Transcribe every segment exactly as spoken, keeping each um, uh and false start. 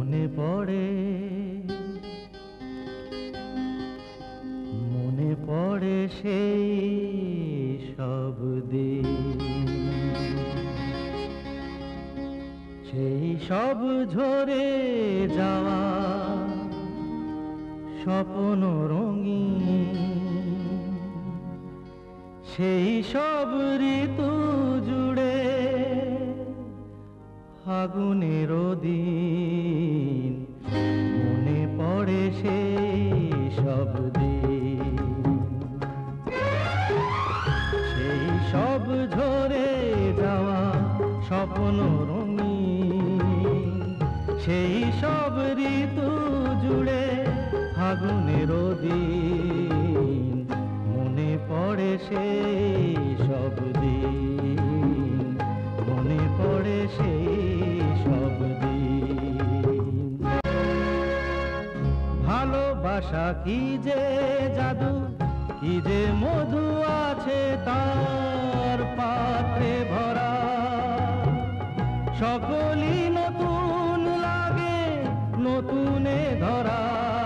মনে পড়ে মনে পড়ে সেই সব দিন, সেই সব ঝরে যাওয়া স্বপ্ন রঙিন, সেই সব ঋতু জুড়ে ফাগুনের দিন। মনে পড়ে সেই সব দিন, সেই সব ঝরে যাওয়া স্বপ্ন রঙিন, সেই সব ঋতু জুড়ে ফাগুনের দিন। মনে পড়ে সেই সব দিন, মনে পড়ে সেই সব দিন। ভালোবাসা কি যে জাদু, কি যে মধু আছে তার পাত্রে ভরা। সকলই নতুন লাগে নতুনে ধরা।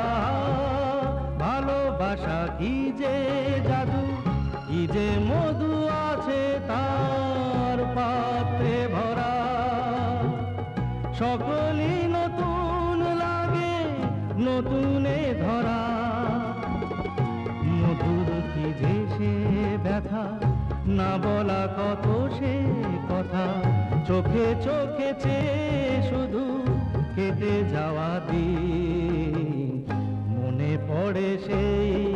ভালোবাসা কি যে জাদু, কি যে মধু আছে তার পাত্রে ভরা। সকলই নতুন লাগে নতুনে ধরা। মধুর কি যে সে ব্যথা, না বলা কত সে কথা। চোখে চোখে চেয়ে শুধু কেটে যাওয়া দিন। মনে পড়ে সেই